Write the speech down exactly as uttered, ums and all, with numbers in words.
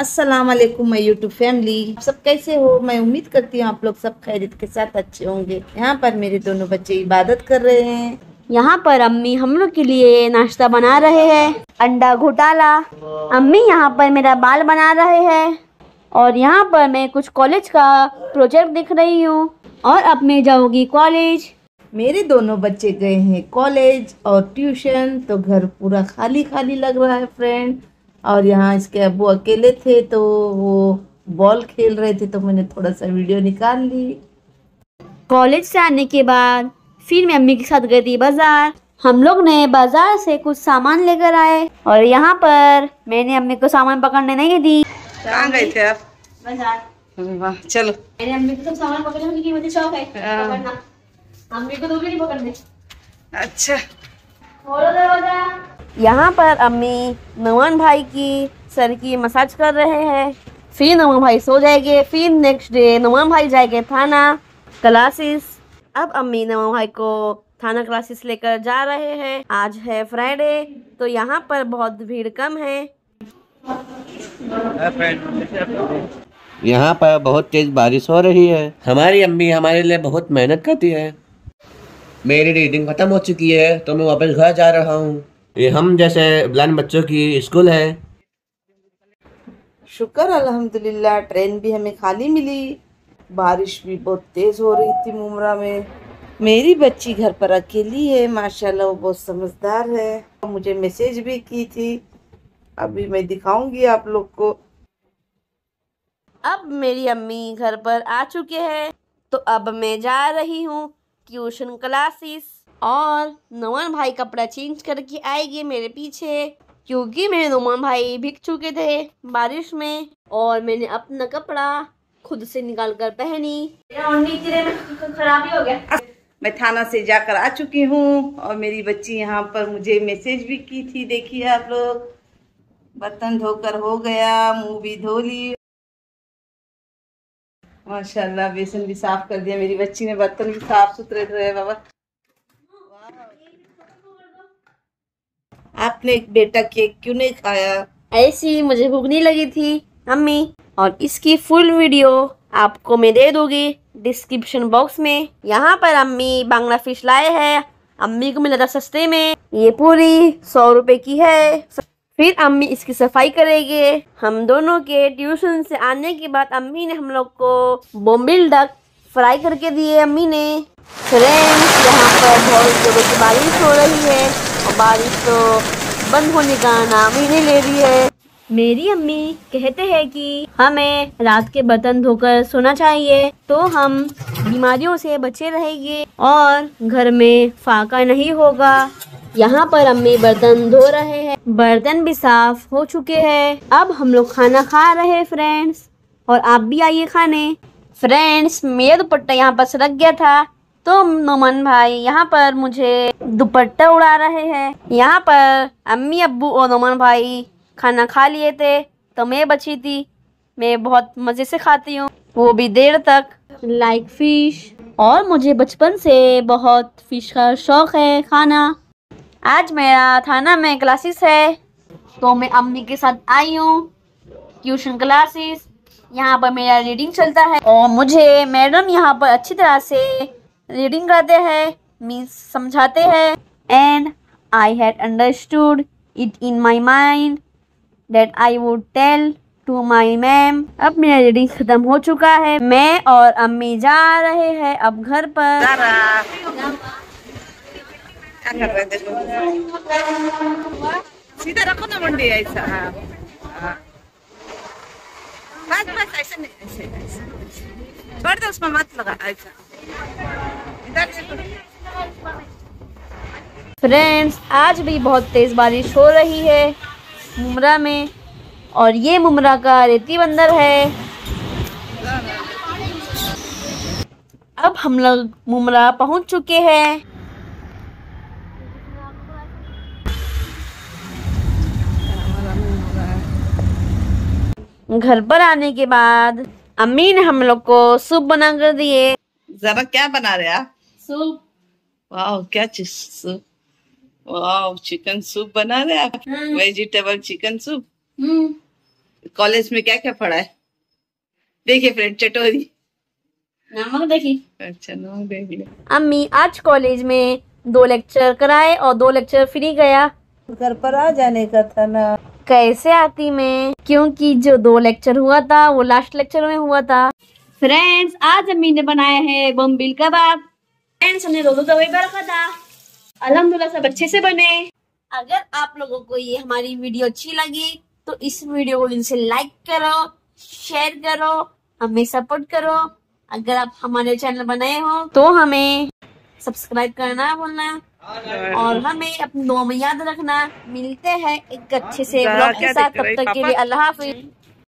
अस्सलाम वालेकुम my YouTube family, आप सब कैसे हो। मैं उम्मीद करती हूँ आप लोग सब खैरियत के साथ अच्छे होंगे। यहाँ पर मेरे दोनों बच्चे इबादत कर रहे हैं। यहाँ पर अम्मी हम लोग के लिए नाश्ता बना रहे हैं, अंडा घोटाला। अम्मी यहाँ पर मेरा बाल बना रहे हैं और यहाँ पर मैं कुछ कॉलेज का प्रोजेक्ट दिख रही हूँ और अब मैं जाऊँगी कॉलेज। मेरे दोनों बच्चे गए हैं कॉलेज और ट्यूशन, तो घर पूरा खाली खाली लग रहा है फ्रेंड। और यहाँ इसके अब्बू अकेले थे तो वो बॉल खेल रहे थे, तो मैंने थोड़ा सा वीडियो निकाल ली। कॉलेज से आने के बाद फिर मैं अम्मी के साथ गई थी बाजार। हम लोग ने बाजार से कुछ सामान लेकर आए और यहाँ पर मैंने अम्मी को सामान पकड़ने नहीं दी। कहाँ गए थे आप? बाजार। वाह, चलो। मैंने अम्मी को तो सामान पकड़ने की मुझे शौक है पकड़ना, अम्मी को दोगे नहीं पकड़ने। अच्छा, यहाँ पर अम्मी नवान भाई की सर की मसाज कर रहे हैं। फिर नवान भाई सो जाएंगे। फिर नेक्स्ट डे नवान भाई जाएंगे थाना क्लासेस। अब अम्मी नवान भाई को थाना क्लासेस लेकर जा रहे हैं। आज है फ्राइडे तो यहाँ पर बहुत भीड़ कम है। यहाँ पर बहुत तेज बारिश हो रही है। हमारी अम्मी हमारे लिए बहुत मेहनत करती है। मेरी रीडिंग खत्म हो चुकी है तो मैं वापस घर जा रहा हूँ। ये हम जैसे ब्लाइंड बच्चों की स्कूल है। शुक्र अल्हम्दुलिल्लाह, ट्रेन भी हमें खाली मिली। बारिश भी बहुत तेज हो रही थी मुमरा में। मेरी बच्ची घर पर अकेली है, माशाल्लाह वो बहुत समझदार है। मुझे मैसेज भी की थी, अभी मैं दिखाऊंगी आप लोग को। अब मेरी अम्मी घर पर आ चुके हैं तो अब मैं जा रही हूँ ट्यूशन क्लासेस और नवान भाई कपड़ा चेंज करके आएंगे मेरे पीछे, क्योंकि मेरे नवान भाई भीग चुके थे बारिश में और मैंने अपना कपड़ा खुद से निकाल कर पहनी। खराबी हो गया। मैं थाना से जाकर आ चुकी हूँ और मेरी बच्ची यहाँ पर मुझे मैसेज भी की थी, देखिए आप लोग। बर्तन धोकर हो गया, मुंह भी धो ली, माशाल्लाह। बेसन भी साफ कर दिया मेरी बच्ची ने, बर्तन भी साफ सुथरे धोए। बाबा, आपने एक बेटा केक क्यों नहीं खाया? ऐसी मुझे भूख नहीं लगी थी अम्मी। और इसकी फुल वीडियो आपको मैं दे दूंगी डिस्क्रिप्शन बॉक्स में। यहाँ पर अम्मी बांग्ला फिश लाए हैं, अम्मी को मिला था सस्ते में। ये पूरी सौ रुपए की है। फिर अम्मी इसकी सफाई करेंगे। हम दोनों के ट्यूशन से आने के बाद अम्मी ने हम लोग को बोम्बिल डक फ्राई करके दिए अम्मी ने। फ्रेंड्स, यहाँ पर बहुत जोरों की बारिश हो रही है और बारिश तो बंद होने का नाम ही नहीं ले रही है। मेरी अम्मी कहते हैं कि हमें रात के बर्तन धोकर सोना चाहिए तो हम बीमारियों से बचे रहेंगे और घर में फाका नहीं होगा। यहाँ पर अम्मी बर्तन धो रहे हैं, बर्तन भी साफ हो चुके हैं। अब हम लोग खाना खा रहे हैं फ्रेंड्स, और आप भी आइए खाने। फ्रेंड्स, मेरा दुपट्टा यहाँ पर सरक गया था तो नोमान भाई यहाँ पर मुझे दुपट्टा उड़ा रहे हैं। यहाँ पर अम्मी अब्बू और नोमान भाई खाना खा लिए थे तो मैं बची थी। मैं बहुत मज़े से खाती हूँ, वो भी देर तक। लाइक फिश, और मुझे बचपन से बहुत फिश का शौक़ है खाना। आज मेरा थाना में क्लासेस है तो मैं अम्मी के साथ आई हूँ ट्यूशन क्लासेस। यहाँ पर मेरा रीडिंग चलता है और मुझे मैडम यहाँ पर अच्छी तरह से रीडिंग करते हैं, मीन्स समझाते हैं। And I had understood it in my mind that I would tell to my ma'am. अब मेरा रीडिंग खत्म हो चुका है। मैं और अम्मी जा रहे हैं अब घर पर। सीधा रखो ना मंडी, ऐसा। हाँ, बस बस ऐसे नहीं, ऐसे ऐसे छोड़ दो, उसमें मत लगा, ऐसा इधर देखो। फ्रेंड्स, आज भी बहुत तेज बारिश हो रही है मुमरा में, और ये मुमरा का रेती बंदर है। अब हम लोग मुमरा पहुंच चुके हैं। घर पर आने के बाद अम्मी ने हम लोग को सूप बना कर दिए। जरा क्या बना रहे आप? सूप। वाह, क्या चीज सूप? वाह, चिकन सूप बना रहे आप? Vegetable chicken soup. कॉलेज में क्या क्या पढ़ा है? देखिए फ्रेंड, चटोरी। नमक देखी। अच्छा, नमक देख ले। अम्मी आज कॉलेज में दो लेक्चर कराए और दो लेक्चर फ्री गया। घर पर आ जाने का था ना। कैसे आती मैं, क्योंकि जो दो लेक्चर हुआ था वो लास्ट लेक्चर में हुआ था। फ्रेंड्स आज अम्मी ने बनाया है बम्बिल कबाब। फ्रेंड्स हमने दो दो तवे पर रखा था, अल्हम्दुलिल्लाह सब अच्छे से बने। अगर आप लोगों को ये हमारी वीडियो अच्छी लगी तो इस वीडियो को इनसे लाइक करो, शेयर करो, हमें सपोर्ट करो। अगर आप हमारे चैनल बनाए हो तो हमें सब्सक्राइब करना ना भूलना और हमें अपनी दुआ में याद रखना। मिलते हैं एक अच्छे से ब्लॉग के साथ, तब तक के लिए अल्लाह हाफिज।